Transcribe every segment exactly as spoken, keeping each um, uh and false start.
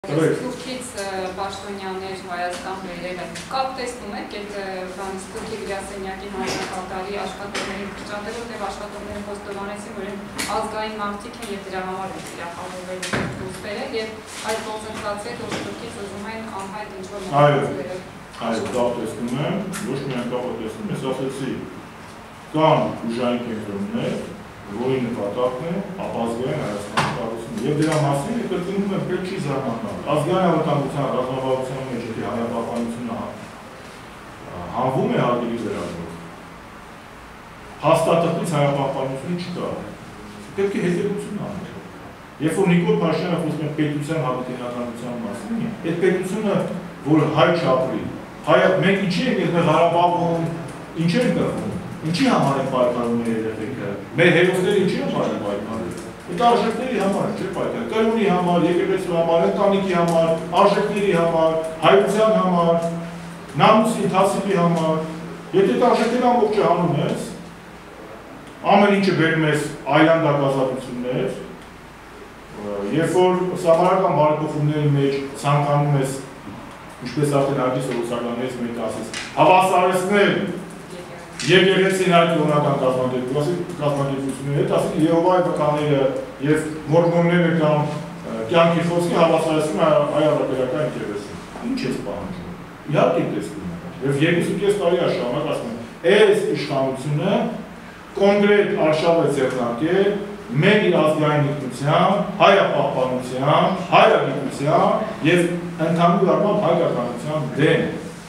Թուրքից պաշտոնյաներ Հայաստան բերել են։ Կապ տեսնում եք այդ բանից Թուրքի գրասենյակի հանրակատարի աշխատողներին կրճատելով և աշխատողներին խոստովանեցին, որ ազգային մարդիկ են և դրա համար են թիրախավորվել դուրս բերել և այդ կոնցենտրացիա որ Թուրքից ուզում են անհայտ ինչ-որ մարդիկ բերել։ Այո, կապ տեսնում եմ, ոչ միայն կապը տեսնում, ես ասեցի, կան ուժային կենտրոններ, որի նպատակն է ապազգային Հայաստանի կառուցումը և դրա մասին կրկնում եմ պետք չի զարմանալ։ Ազգային անվտանգության ռազմավարության մեջ եթե հայապահպանությունը հանվում է հարգելի վերաբերյալ, հաստատակից հայապահպանություն չկա, պետք է հետևություն անել։ Երբ որ Նիկոլ Փաշինյանը խոսում է պետության հավիտենականության մասին, այդ պետությունը, որ հայ չապրի, մենք ինչի ենք այդ Ղարաբաղում, ինչ ենք կրվում, ինչի համար են պայքարում մեր երեխեքը, մեր հերոսները ինչի համար են պայքարում, այդ արժեքների համար չէ պայքար, կրոնի համար, եկեղեցու համար, ընտանիքի համար, արժեքների համար, հայության համար, նամուսի, թասիպի համար, եթե այդ արժեքները ամբողջը հանում ես, ամեն ինչը բերում ես այլանդակ ազատություններ, երբ որ սահմանական բարեփոխումների մեջ ցանկանում ես, ինչպես արդեն Հակի Սողոսականներից մեկը ասեց, հավասարեցնել եկեղեցին այդ կրոնական կազմակերպությունների հետ, ասենք Եհովայի վկաները և մորմոնները կամ կյանքի խոսքի հավասարեցնում այ առաքելական եկեղեցին։ Ինչ ես պահանջում։ Իհարկե տեսնում եմ։ Եվ երկուսուկես տարի շարունակ ասում եմ, այս իշխանությունը կոնկրետ արշավ է ձեռնարկել մեր իր ազգային ինքնության, հայապահպանության, հայագիտության և ընդհանուր առմամբ հայկականության դեմ։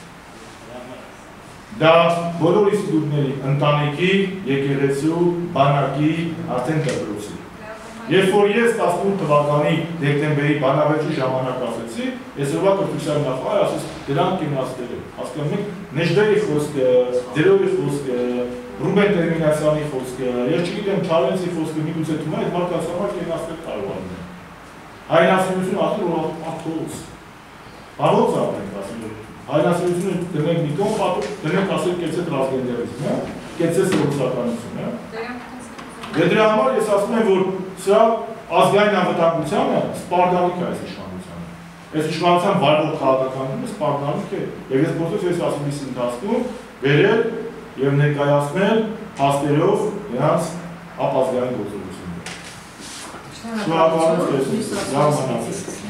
Դա բոլոր ինստիտուտների, ընտանիքի, եկեղեցու, բանակի, արդեն դպրոցի։ Երբ որ ես տասնութ թվականի դեկտեմբերի բանավեճի ժամանակ ասեցի, ես օրվա կրթության նախարար ասեց դրանք իմաստել են։ Հասկանում եք, Նեժդեի խոսքը, Դերովի խոսքը, Ռուբեն Տերմինասյանի խոսքը, ես չգիտեմ Չարենցի խոսքը միգուցե թվում է, այդ մարդկանց համար կենասել կարողանում են։ Հայրենասիրություն ասել որ աթոց։ Բարոց ապրենք ասել հայրենասիրությունը դնենք մի կողմ պատու, դնենք ասել կեցե տրասգենդերիզմը, կեցե սոցիալականությունը։ Դե դրա համար ես ասում եմ, որ սա ազգային անվտանգությանը սպառնալիք է այս իշխանությանը։ Այս իշխանության վարվող քաղաքականությունը սպառնալիք է։ Եվ ես փորձեցի այս ասումից ընթացքում բերել և ներկայացնել փաստերով նրանց ապազգային գործողությունները։ Շնորհակալություն, լավ մնացեք։